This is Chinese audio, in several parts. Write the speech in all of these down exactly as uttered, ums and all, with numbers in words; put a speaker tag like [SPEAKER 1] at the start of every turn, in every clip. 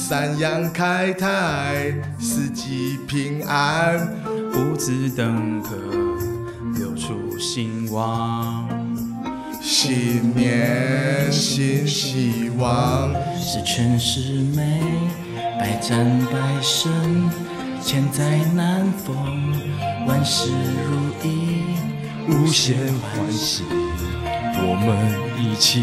[SPEAKER 1] 三阳开泰，四季平安，
[SPEAKER 2] 五子登科，六畜兴旺。
[SPEAKER 1] 新年新希望，
[SPEAKER 2] 十全十美，百战百胜，千载难逢，万事如意，无限欢喜。我们一起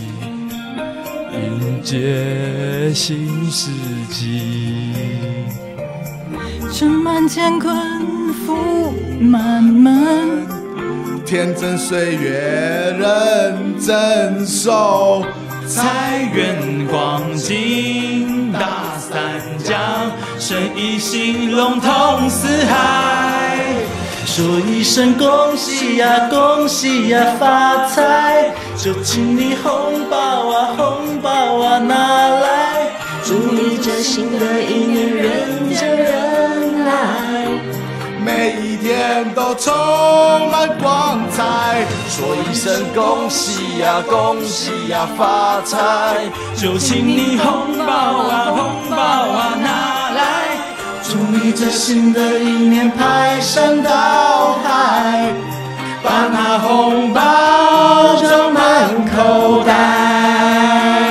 [SPEAKER 2] 迎接新世纪，
[SPEAKER 3] 盛满乾坤福满门，
[SPEAKER 1] 天真岁月人增寿，
[SPEAKER 2] 财源广进大三江，生意兴隆通四海。说一声恭喜呀，恭喜呀，发财！就请你红包啊，红包啊拿来！
[SPEAKER 4] 祝你这新的一年人见人爱，
[SPEAKER 1] 每一天都充满光彩。说一声恭喜呀，恭喜呀，发财！
[SPEAKER 2] 就请你红包啊，红包啊拿来！祝你这新的一年排山倒海，把那红包装满口袋。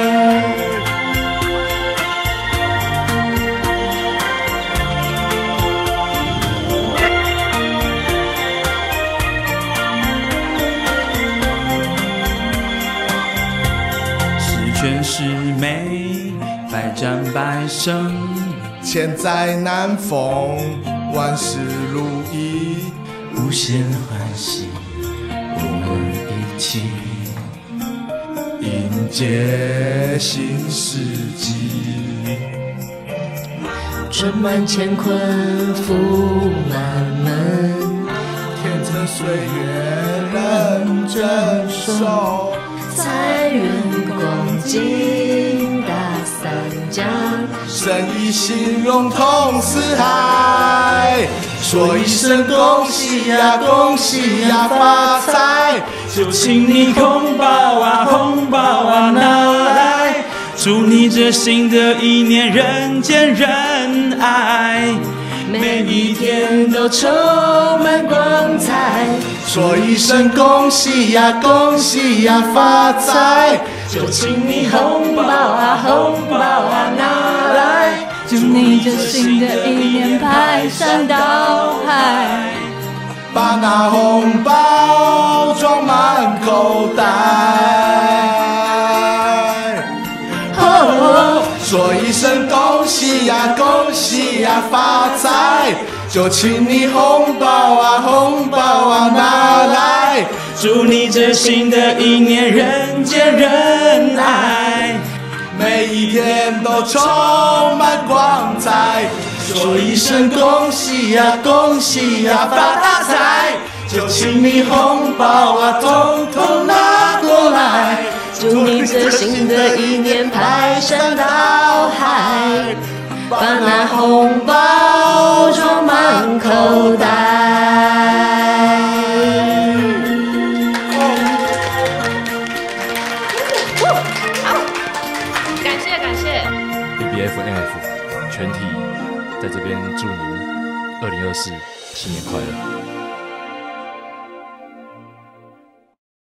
[SPEAKER 2] 十全十美，百战百胜，
[SPEAKER 1] 千载难逢，万事如意，
[SPEAKER 2] 无限欢喜。我们一起
[SPEAKER 1] 迎接新世纪，
[SPEAKER 4] 春满乾坤福满门，
[SPEAKER 1] 天真岁月人增寿，
[SPEAKER 4] 财源广进大三江，
[SPEAKER 1] 生意兴隆通四海。说一声恭喜呀，恭喜呀，发财！
[SPEAKER 2] 就请你红包啊，红包啊拿来！祝你这新的一年人见人爱，
[SPEAKER 4] 每一天都充满光彩。
[SPEAKER 1] 说一声恭喜呀，恭喜呀，发财！
[SPEAKER 4] 就请你红包啊，红包啊拿来！
[SPEAKER 3] 祝你这新的一年排山倒海，
[SPEAKER 1] 把那红包装满口袋。哦，说一声恭喜呀，恭喜呀，发财！就请你红包啊，红包啊拿来！
[SPEAKER 2] 祝你这新的一年人见人爱，
[SPEAKER 1] 每一天都充满光彩。说一声恭喜呀，恭喜呀，发大财！就请你红包啊，统统拿过来！
[SPEAKER 4] 祝你这新的一年排山倒海，把那红包装满口袋。
[SPEAKER 5] 感谢感谢
[SPEAKER 6] B B F N F 全体在这边祝您二零二四新年快乐。